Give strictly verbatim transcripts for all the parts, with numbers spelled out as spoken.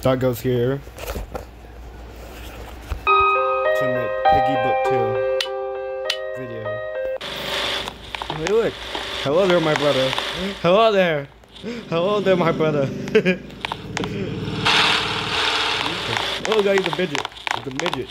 That goes here. To make Piggy Book two video. Hey, look. Hello there, my brother. Hello there. Hello there, my brother. Oh, God, he's a midget. He's a midget.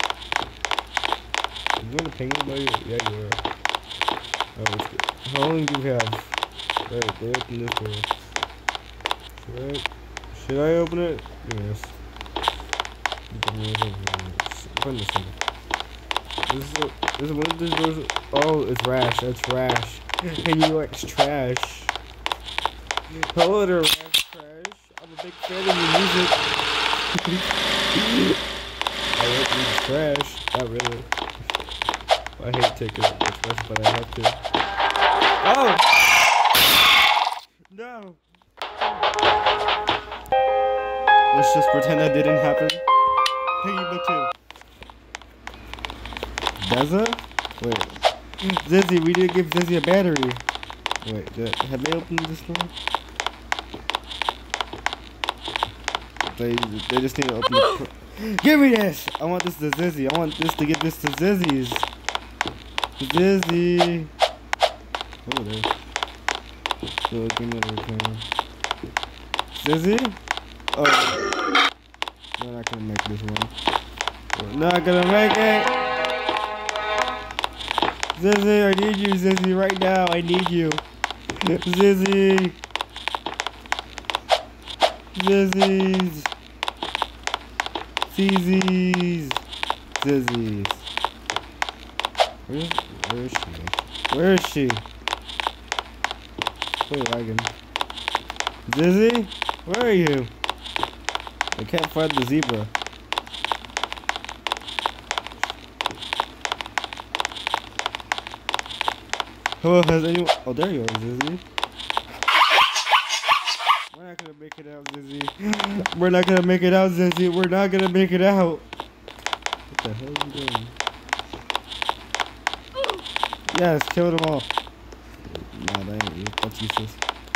You want a penguin, buddy? Yeah, you are. Oh, let's go. How long do we have? Alright, they open this door. Should I, should I open it? Yes. Open this one. This is, a, this is one of these doors. Oh, it's Rash. That's Rash. And you like trash. Hello there, Rash Trash. I'm a big fan of your music. I like you trash. Not really. I hate taking it with trash, but I have to. Oh! No! Let's just pretend that didn't happen. Piggy Book two. Deza? Wait. Zizzy, we didn't give Zizzy a battery. Wait, did, have they opened this door? They, they just need to open it. Give me this! I want this to Zizzy. I want this to get this to Zizzy's. Zizzy. Oh, there. So, give me the camera. Zizzy? Oh. We're not gonna make this one. We're not gonna make it! Zizzy, I need you, Zizzy, right now. I need you. Zizzy. Zizzy's. Zizzy's. Zizzy's. Where, where is she? Where is she? Wait, lagging. Zizzy? Where are you? I can't find the zebra. Oh, has anyone? Oh, there you are, Zizzy. We're not gonna make it out, Zizzy. We're not gonna make it out, Zizzy. We're not gonna make it out. What the hell are you doing? Yes, kill them all. Nah, that ain't you. That's useless.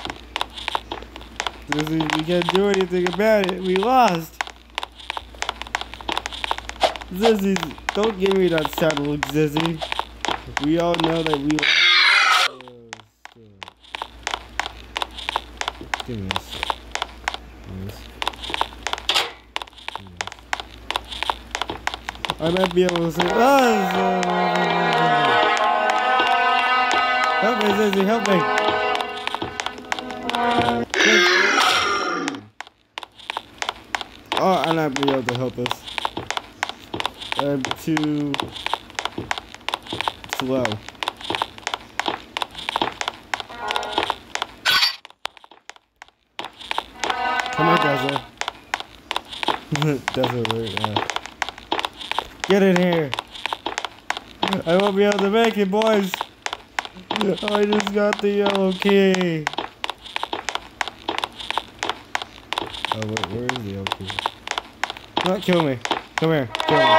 Zizzy, we can't do anything about it. We lost. Zizzy, don't give me that sad look, Zizzy. We all know that we lost. Give me this. Give me this. Give me this. I might be able to say, ah, help me, Zizzy, help me. Oh, I'm not be able to help us. I'm too slow. Come on, Deza. Deza, right now. Get in here. I won't be able to make it, boys. I just got the yellow key. Oh, wait, where is the yellow key? Don't kill me. Come here. Kill me.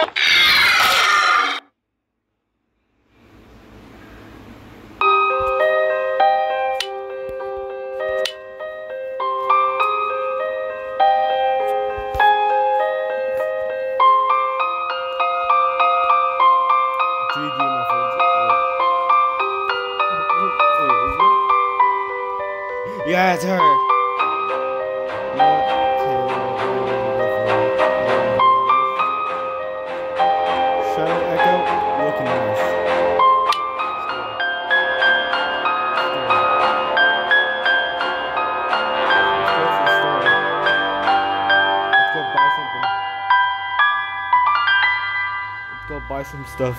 Yeah, it's her. Shadow Echo, looking nice. Let's go to the store. Let's go buy something. Let's go buy some stuff.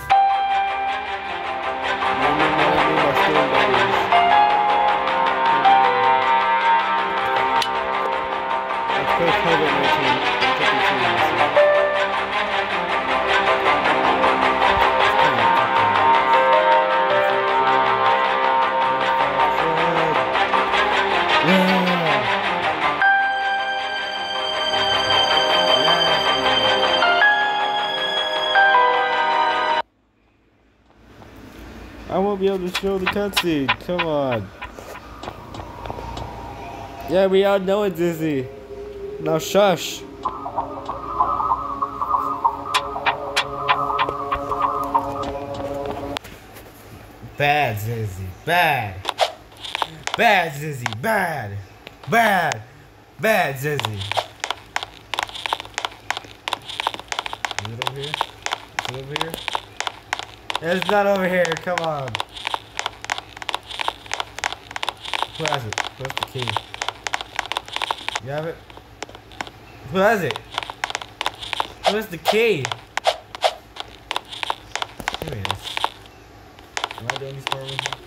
COVID nineteen. I won't be able to show the cutscene. Come on. Yeah, we all know it, Dizzy. Now shush. Bad Zizzy, bad. Bad Zizzy, bad. Bad. Bad Zizzy. Is it over here? Is it over here? It's not over here, come on. Who has it? Who has the key? You have it? Who has it? Who has the key? Here it is. Am I doing this part with you?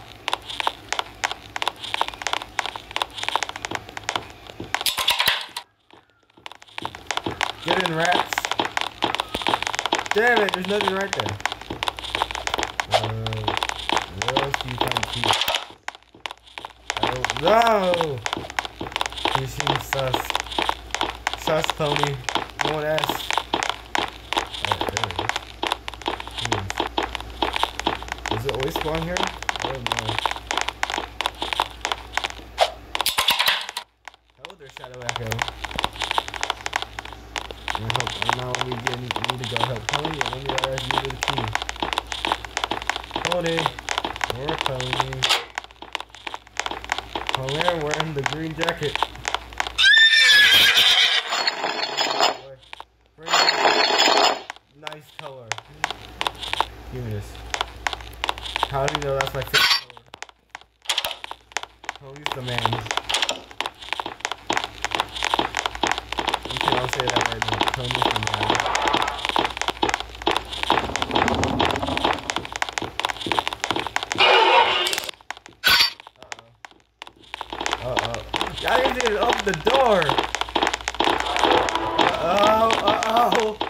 Get in, rats. Damn it, there's nothing right there. Uh, where else do you find key? I don't know. You seem sus. Sus, Tony. No one asked. Oh, there it is. Hmm. Does it always spawn here? I don't know. Hello there, Shadow Echo. I hope I'm now we get need to go help Tony, and only I ask you the key. Tony, or Tony. Oh, man, wearing the green jacket. Nice color. Give me this. How do you know that's my favorite color? Tony's the man. Okay, I'll say that right now. Tony's the man. Uh-oh. Uh-oh. I didn't open the door! Uh-oh, uh-oh!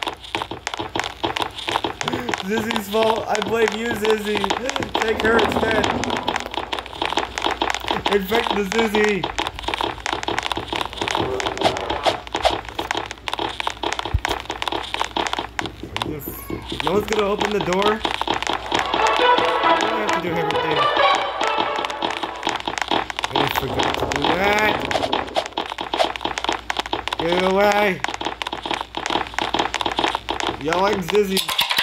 Zizzy's fault. I blame you, Zizzy. Take her instead. Infect the Zizzy. No one's gonna open the door. I don't have to do everything. I forgot to do that. Get away. Y'all like Zizzy.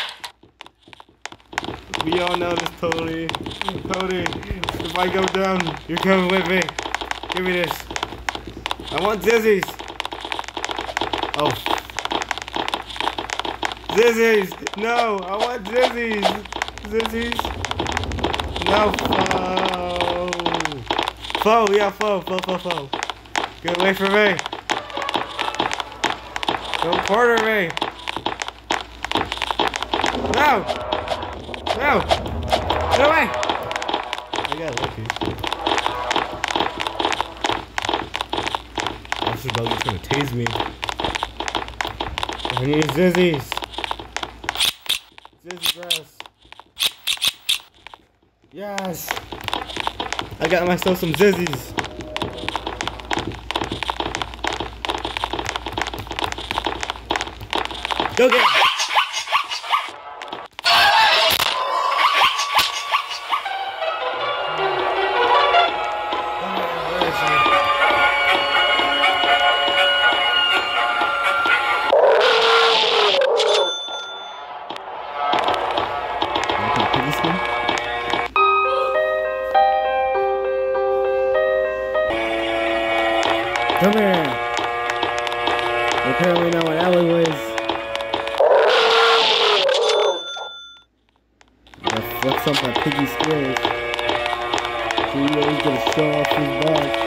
We all know this, Tony. Tony, if I go down, you're coming with me. Give me this. I want Zizzy's. Oh. Zizzy's. No, I want Zizzy's. Zizzy's. No, foe. Foe, yeah, foe, foe, foe, foe. Get away from me. Don't corner me. No. No! Get away! I got lucky. I should know he's gonna tase me. I need Zizzy's. Zizzy grass. Yes! I got myself some Zizzy's. Go get it! Come here. Apparently not what alleyways. I flex up my piggy skills. So you always gonna show off his boss.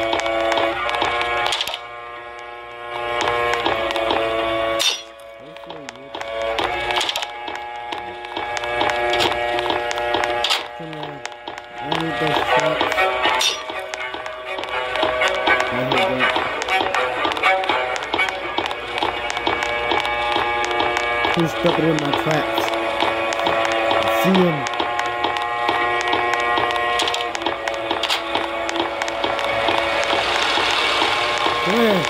Come on. I need those traps. I need that. Who's stuck in my traps? I see him. Come here.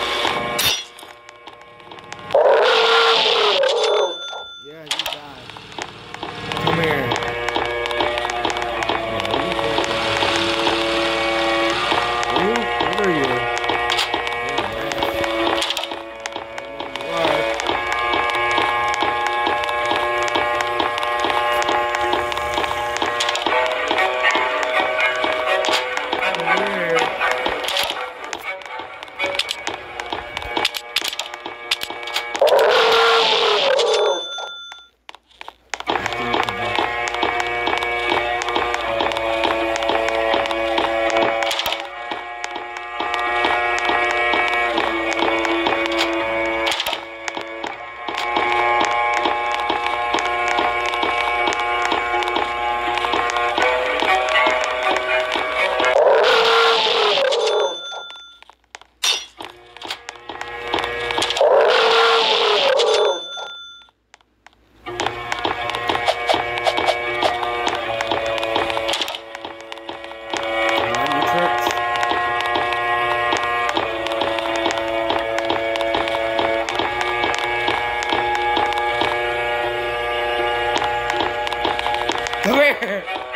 Yeah, you died. Come here. Who? What are you? Come here.